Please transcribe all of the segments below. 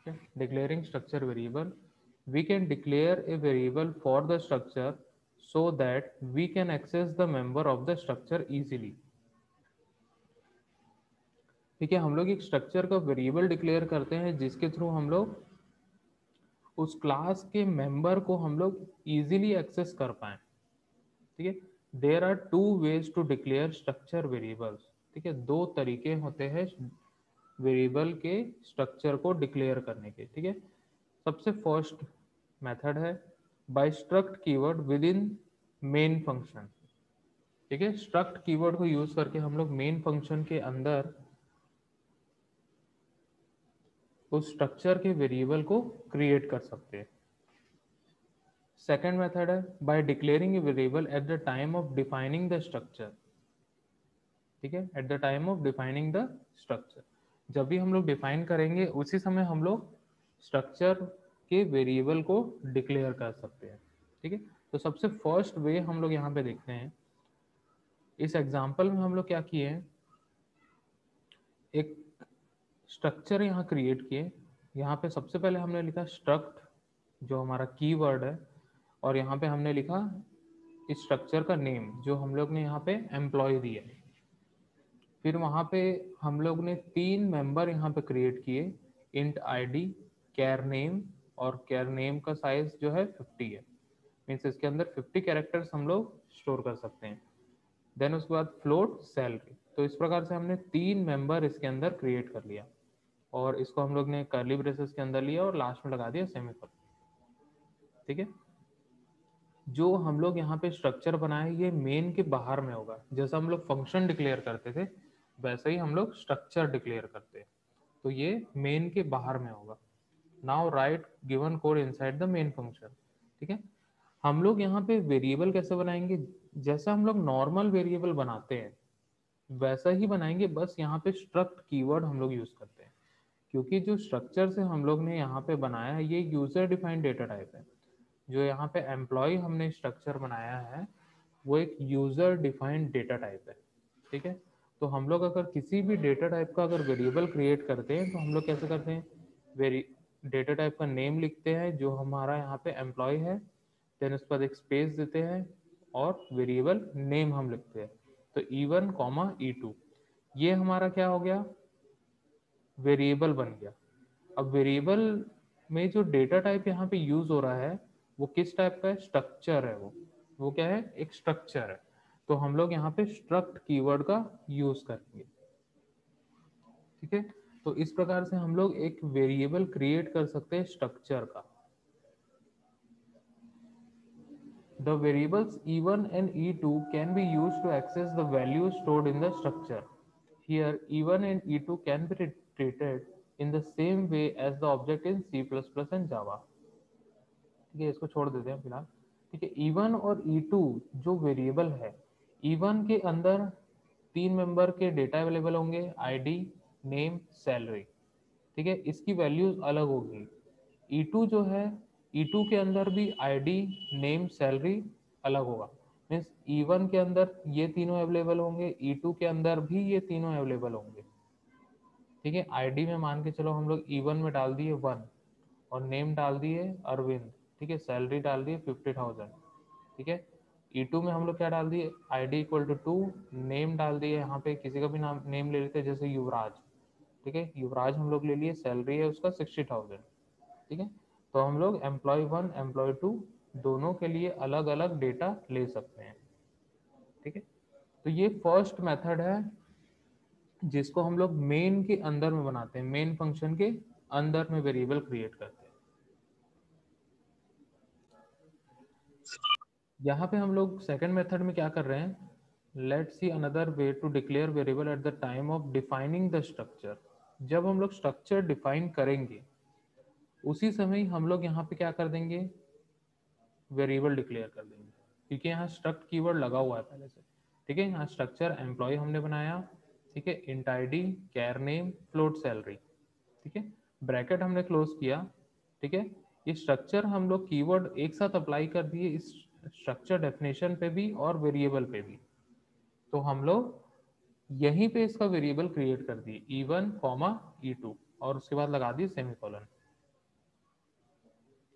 Declaring structure variable, we can declare a variable for the structure so that we can access the member of the structure easily. ठीक है, हम लोग एक structure का variable declare करते हैं जिसके थ्रू हम लोग उस क्लास के मेंबर को हम लोग इजीली एक्सेस कर पाए। ठीक है, there are two ways to declare structure variables. ठीक है, दो तरीके होते हैं वेरिएबल के स्ट्रक्चर को डिक्लेयर करने के। ठीक है, सबसे फर्स्ट मेथड है by struct keyword with in main function. ठीक है, स्ट्रक्ट कीवर्ड को यूज करके हम लोग मेन फंक्शन के अंदर उस स्ट्रक्चर के वेरिएबल को क्रिएट कर सकते हैं। सेकेंड मेथड है by declaring a variable at the time of defining the structure. ठीक है, at the time of defining the structure, जब भी हम लोग डिफाइन करेंगे उसी समय हम लोग स्ट्रक्चर के वेरिएबल को डिक्लेयर कर सकते हैं। ठीक है, तो सबसे फर्स्ट वे हम लोग यहाँ पे देखते हैं। इस एग्जांपल में हम लोग क्या किए हैं, एक स्ट्रक्चर यहाँ क्रिएट किए। यहाँ पे सबसे पहले हमने लिखा स्ट्रक्ट, जो हमारा कीवर्ड है, और यहाँ पे हमने लिखा इस स्ट्रक्चर का नेम, जो हम लोग ने यहाँ पे एम्प्लॉय दिया। फिर वहाँ पे हम लोग ने तीन मेंबर यहाँ पे क्रिएट किए, इंट आईडी, कैर नेम, और कैर नेम का साइज जो है 50 है, मीन्स इसके अंदर 50 कैरेक्टर्स हम लोग स्टोर कर सकते हैं। देन उसके बाद फ्लोट, सैलरी। तो इस प्रकार से हमने तीन मेंबर इसके अंदर क्रिएट कर लिया, और इसको हम लोग ने कर्ली ब्रेसेस के अंदर लिया और लास्ट में लगा दिया सेमीकोलन। ठीक है, जो हम लोग यहाँ पे स्ट्रक्चर बनाए ये मेन के बाहर में होगा। जैसा हम लोग फंक्शन डिक्लेयर करते थे वैसे ही हम लोग स्ट्रक्चर डिक्लेयर करते हैं, तो ये मेन के बाहर में होगा। Now right given code inside the main function. ठीक है, हम लोग यहाँ पे वेरिएबल कैसे बनाएंगे, जैसा हम लोग नॉर्मल वेरिएबल बनाते हैं वैसा ही बनाएंगे, बस यहाँ पे स्ट्रक्ट कीवर्ड हम लोग यूज करते हैं, क्योंकि जो स्ट्रक्चर से हम लोग ने यहाँ पे बनाया है ये यूजर डिफाइंड डेटा टाइप है। जो यहाँ पे एम्प्लॉय हमने स्ट्रक्चर बनाया है वो एक यूजर डिफाइंड डेटा टाइप है। ठीक है, तो हम लोग अगर किसी भी डेटा टाइप का अगर वेरिएबल क्रिएट करते हैं तो हम लोग कैसे करते हैं, वेरी डेटा टाइप का नेम लिखते हैं जो हमारा यहाँ पे एम्प्लॉय है, देन उसके बाद एक स्पेस देते हैं और वेरिएबल नेम हम लिखते हैं। तो E1 कॉमा E2 ये हमारा क्या हो गया, वेरिएबल बन गया। अब वेरिएबल में जो डेटा टाइप यहाँ पे यूज हो रहा है वो किस टाइप का है, स्ट्रक्चर है। वो क्या है, एक स्ट्रक्चर है। तो हम लोग यहाँ पे स्ट्रक्ट कीवर्ड का यूज करेंगे। ठीक है, तो इस प्रकार से हम लोग एक वेरिएबल क्रिएट कर सकते हैं स्ट्रक्चर का। The variables E1 and E2 can be used to access the values stored in the structure. Here, E1 and E2 can be treated in the same way as the object in C++ and Java. ठीक है, इसको छोड़ देते हैं फिलहाल। ठीक है, E1 और E2 जो वेरिएबल है, E1 के अंदर तीन मेंबर के डेटा अवेलेबल होंगे, आईडी, नेम, सैलरी। ठीक है, इसकी वैल्यूज अलग होगी। E2 जो है, E2 के अंदर भी आईडी, नेम, सैलरी अलग होगा। मीन्स E1 के अंदर ये तीनों अवेलेबल होंगे, E2 के अंदर भी ये तीनों अवेलेबल होंगे। ठीक है, आईडी में मान के चलो हम लोग E1 में डाल दिए 1 और नेम डाल दिए अरविंद। ठीक है, सैलरी डाल दिए 50,000। ठीक है, E2 में हम लोग क्या डाल दिए, आईडी इक्वल टू 2, नेम डाल दिए, यहाँ पे किसी का भी नाम नेम ले लेते हैं जैसे युवराज। ठीक है, युवराज हम लोग ले लिए, सैलरी है उसका 60,000। ठीक है, तो हम लोग एम्प्लॉय 1 एम्प्लॉय 2 दोनों के लिए अलग अलग डेटा ले सकते हैं। ठीक है, तो ये फर्स्ट मेथड है जिसको हम लोग मेन के अंदर में बनाते हैं, मेन फंक्शन के अंदर में वेरिएबल क्रिएट करते हैं। यहाँ पे हम लोग सेकंड मेथड में क्या कर रहे हैं, let's see another way to declare variable at the time of defining the structure. जब हम लोग स्ट्रक्चर डिफाइन करेंगे उसी समय हम लोग यहाँ पे क्या कर देंगे, वेरिएबल डिक्लेयर कर देंगे, क्योंकि यहाँ स्ट्रक्ट कीवर्ड लगा हुआ है पहले से। ठीक है, यहाँ स्ट्रक्चर एम्प्लॉय हमने बनाया। ठीक है, int ID, char name, float salary. ठीक है, ब्रैकेट हमने क्लोज किया। ठीक है, ये स्ट्रक्चर हम लोग कीवर्ड एक साथ अप्लाई कर दिए इस स्ट्रक्चर डेफिनेशन पे भी और वेरिएबल पे भी। तो हम लोग यहीं पे इसका वेरिएबल क्रिएट कर दिए E1 कॉमा E2 और उसके बाद लगा दिए सेमीकोलन।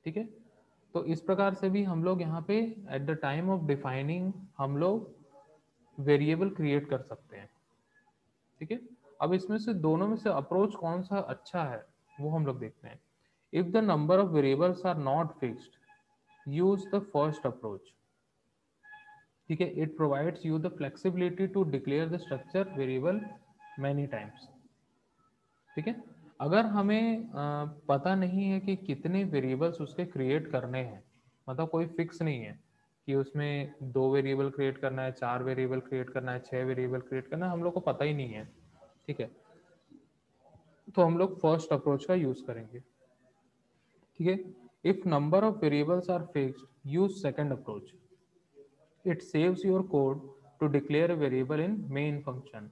ठीक है। तो इस प्रकार से भी हम लोग यहाँ पे at the time of defining हम लोग वेरिएबल क्रिएट कर सकते हैं। ठीक है। अब इसमें से दोनों में से अप्रोच कौन सा अच्छा है वो हम लोग देखते हैं। If the number of variables are not fixed, use the first approach. ठीक है, it provides you the flexibility to declare the structure variable many times. ठीक है। अगर हमें पता नहीं है कि कितने वेरिएबल्स उसके क्रिएट करने हैं, मतलब कोई फिक्स नहीं है कि उसमें 2 वेरिएबल क्रिएट करना है, 4 वेरिएबल क्रिएट करना है, 6 वेरिएबल क्रिएट करना है, हम लोग को पता ही नहीं है। ठीक है, तो हम लोग फर्स्ट अप्रोच का यूज करेंगे। ठीक है। If number of variables are fixed, use second approach. It saves your code to declare variable in main function.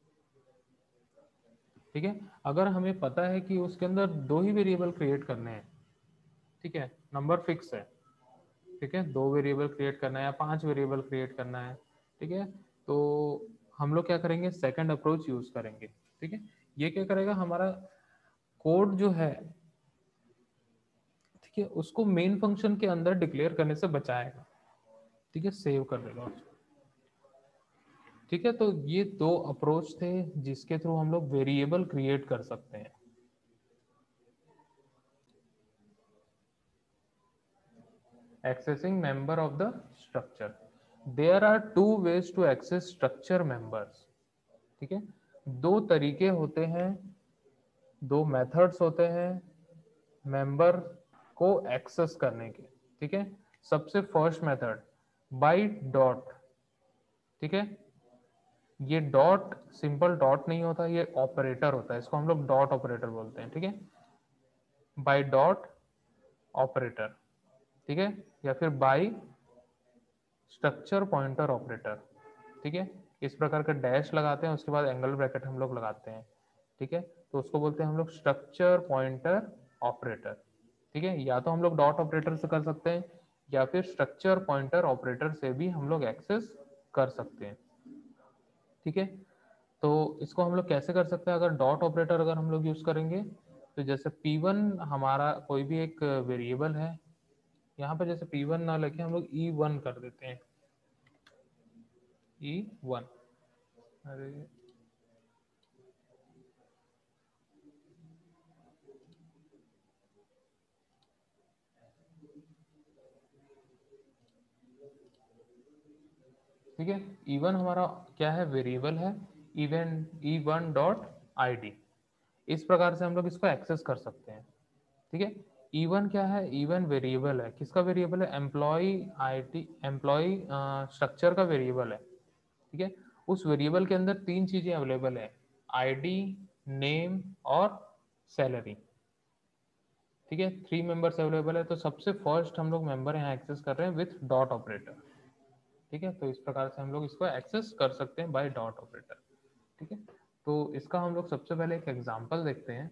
ठीक है। अगर हमें पता है कि उसके अंदर 2 ही वेरिएबल क्रिएट करने हैं, ठीक है, नंबर फिक्स है, ठीक है, 2 वेरिएबल क्रिएट करना है या 5 वेरिएबल क्रिएट करना है, ठीक है, तो हम लोग क्या करेंगे, सेकंड अप्रोच यूज करेंगे। ठीक है। ये क्या करेगा, हमारा कोड जो है, ठीक है, उसको मेन फंक्शन के अंदर डिक्लेयर करने से बचाएगा। ठीक है, सेव कर देगा उसको। ठीक है, तो ये 2 अप्रोच थे जिसके थ्रू हम लोग वेरिएबल क्रिएट कर सकते हैं। Accessing member of the structure. There are 2 ways to access structure members. ठीक है, 2 तरीके होते हैं, 2 मेथड्स होते हैं मेंबर को एक्सेस करने के। ठीक है। सबसे फर्स्ट मेथड बाय डॉट। ठीक है, ये डॉट सिंपल डॉट नहीं होता, ये ऑपरेटर होता है, इसको हम लोग डॉट ऑपरेटर बोलते हैं। ठीक है, बाय डॉट ऑपरेटर। ठीक है, या फिर बाय स्ट्रक्चर पॉइंटर ऑपरेटर। ठीक है, इस प्रकार का डैश लगाते हैं, उसके बाद एंगल ब्रैकेट हम लोग लगाते हैं। ठीक है, तो उसको बोलते हैं हम लोग स्ट्रक्चर पॉइंटर ऑपरेटर। ठीक है, या तो हम लोग डॉट ऑपरेटर से कर सकते हैं या फिर स्ट्रक्चर पॉइंटर ऑपरेटर से भी हम लोग एक्सेस कर सकते हैं। ठीक है, तो इसको हम लोग कैसे कर सकते हैं, अगर डॉट ऑपरेटर अगर हम लोग यूज करेंगे तो जैसे P1 हमारा कोई भी एक वेरिएबल है, यहाँ पे जैसे P1 ना लेके हम लोग E1 कर देते हैं। E1, अरे ठीक है, E1 हमारा क्या है, वेरिएबल है, इवेंट E1 डॉट ID। इस प्रकार से हम लोग इसको एक्सेस कर सकते हैं। ठीक है, E1 क्या है, E1 वेरिएबल है, किसका वेरिएबल है, एम्प्लॉय ID, एम्प्लॉय स्ट्रक्चर का वेरिएबल है। ठीक है, उस वेरिएबल के अंदर 3 चीजें अवेलेबल है, ID, नेम और सैलरी। ठीक है, 3 मेंबर्स अवेलेबल है, तो सबसे फर्स्ट हम लोग मेंबर यहाँ एक्सेस कर रहे हैं विथ डॉट ऑपरेटर। ठीक है, तो इस प्रकार से हम लोग इसको एक्सेस कर सकते हैं बाय डॉट ऑपरेटर। ठीक है, तो इसका हम लोग सबसे पहले एक एग्जांपल देखते हैं।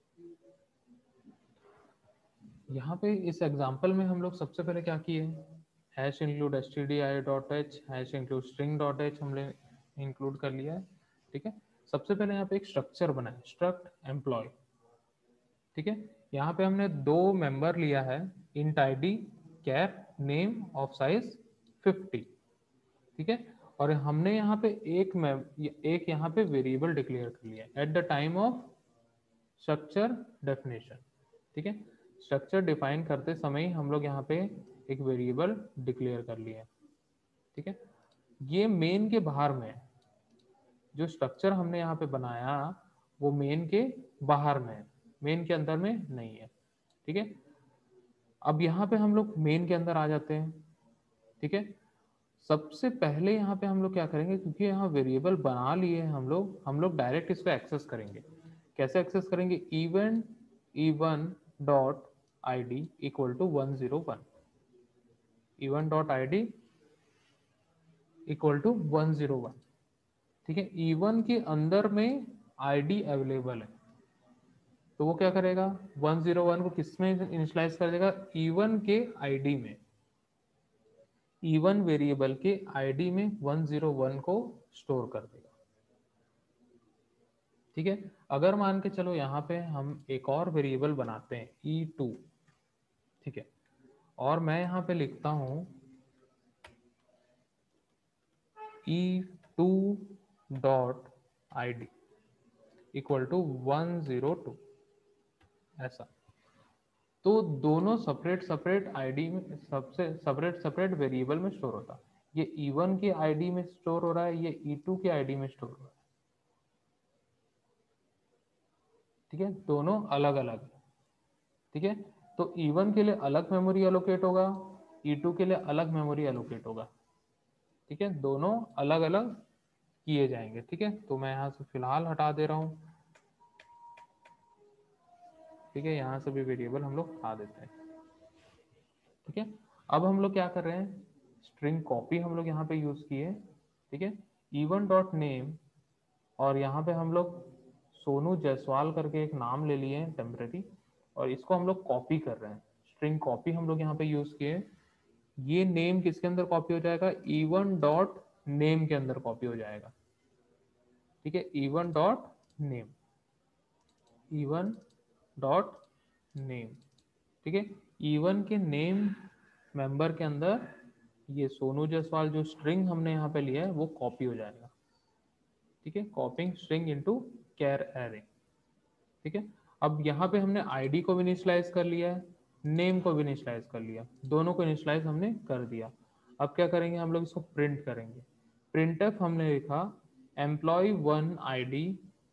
यहाँ पे इस एग्जांपल में हम लोग सबसे पहले क्या किए, hash include stdi.h, hash include string.h हमने इंक्लूड कर लिया है। ठीक है, सबसे पहले यहाँ पे एक स्ट्रक्चर बनाया, स्ट्रक्ट एम्प्लॉय। ठीक है, यहाँ पे हमने 2 मेंबर लिया है, इंट ID कैप नेम ऑफ साइज 50। ठीक है, और हमने यहाँ पे एक यहाँ पे वेरिएबल डिक्लेयर कर लिया at the time of structure definition. ठीक है, स्ट्रक्चर डिफाइन करते समय ही हम लोग यहाँ पे एक वेरिएबल डिक्लेयर कर लिया। ठीक है, ये मेन के बाहर में है, जो स्ट्रक्चर हमने यहाँ पे बनाया वो मेन के बाहर में है, मेन के अंदर में नहीं है। ठीक है, अब यहाँ पे हम लोग मेन के अंदर आ जाते हैं। ठीक है, सबसे पहले यहाँ पे हम लोग क्या करेंगे, क्योंकि यहाँ वेरिएबल बना लिए हैं हम लोग डायरेक्ट इसको एक्सेस करेंगे। कैसे एक्सेस करेंगे, इवेंट E1 dot ID equal to 101, E1 dot ID equal to 101। ठीक है, E1 के अंदर में ID अवेलेबल है, तो वो क्या करेगा, 101 को किस में इनिशियलाइज कर देगा, E1 के ID में, E1 वेरिएबल के ID में 101 को स्टोर कर देगा। ठीक है, अगर मान के चलो यहाँ पे हम एक और वेरिएबल बनाते हैं E2। ठीक है, और मैं यहाँ पे लिखता हूँ e2.id इक्वल टू 102, ऐसा। तो दोनों सेपरेट सेपरेट आईडी में, सबसे सेपरेट सेपरेट वेरिएबल में स्टोर होता है। ये E1 की आईडी में स्टोर हो रहा है, ये E2 की आईडी में स्टोर हो रहा है। ठीक है, दोनों अलग अलग। ठीक है, तो E1 के लिए अलग मेमोरी एलोकेट होगा, E2 के लिए अलग मेमोरी एलोकेट होगा। ठीक है, दोनों अलग अलग किए जाएंगे। ठीक है, तो मैं यहाँ से फिलहाल हटा दे रहा हूँ। ठीक है, यहाँ से भी वेरिएबल हम लोग हटा देते हैं। ठीक है, अब हम लोग क्या कर रहे हैं, स्ट्रिंग कॉपी हम लोग यहाँ पे यूज किए। ठीक है, E1 डॉट नेम, और यहाँ पे हम लोग सोनू जायसवाल करके एक नाम ले लिए हैं टेम्परेरी, और इसको हम लोग कॉपी कर रहे हैं। स्ट्रिंग कॉपी हम लोग यहाँ पे यूज किए। ये नेम किसके अंदर कॉपी हो जाएगा, E1 डॉट नेम के अंदर कॉपी हो जाएगा। ठीक है, E1 dot name, E1 dot name. ठीक है, E1 के नेम मेंबर के अंदर ये सोनू जायसवाल जो स्ट्रिंग हमने यहाँ पे लिया है वो कॉपी हो जाएगा। ठीक है, copying string into char array. ठीक है, अब यहाँ पे हमने आईडी को भी इनिशियलाइज कर लिया है, नेम को भी इनिशियलाइज कर लिया, दोनों को इनिशियलाइज हमने कर दिया। अब क्या करेंगे, हम लोग इसको प्रिंट करेंगे। प्रिंटफ हमने लिखा employee1 id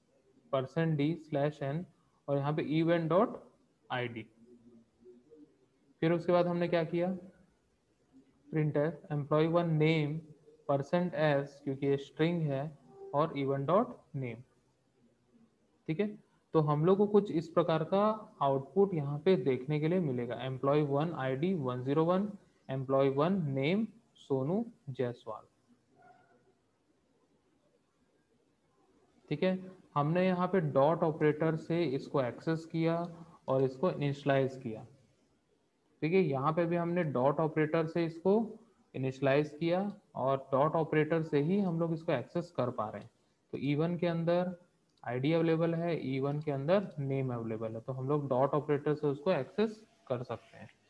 %d/n, और यहाँ पे event डॉट id। फिर उसके बाद हमने क्या किया, प्रिंटफ employee1 नेम %s, क्योंकि ये स्ट्रिंग है, और event डॉट नेम। ठीक है, तो हम लोग को कुछ इस प्रकार का आउटपुट यहाँ पे देखने के लिए मिलेगा, employee1 id 101, employee1 name Sonu Jaiswal. ठीक है, हमने यहाँ पे डॉट ऑपरेटर से इसको एक्सेस किया और इसको इनिशियलाइज किया। ठीक है, यहाँ पे भी हमने डॉट ऑपरेटर से इसको इनिशियलाइज किया, और डॉट ऑपरेटर से ही हम लोग इसको एक्सेस कर पा रहे हैं। तो E1 के अंदर आईडी अवेलेबल है, E1 के अंदर नेम अवेलेबल है, तो हम लोग डॉट ऑपरेटर से उसको एक्सेस कर सकते हैं।